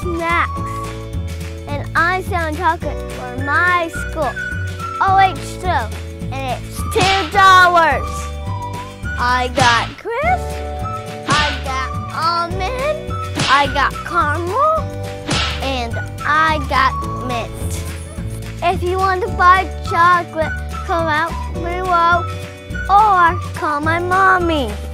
snacks. And I'm selling chocolate for my school. OH2. And it's $2. I got crisp. I got almond. I got caramel. And I got mint. If you want to buy chocolate, come out below or call my mommy.